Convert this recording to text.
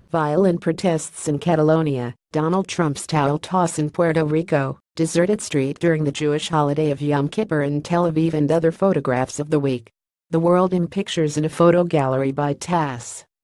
Violent protests in Catalonia, Donald Trump's towel toss in Puerto Rico, deserted street during the Jewish holiday of Yom Kippur in Tel Aviv, and other photographs of the week. The World in Pictures in a photo gallery by TASS.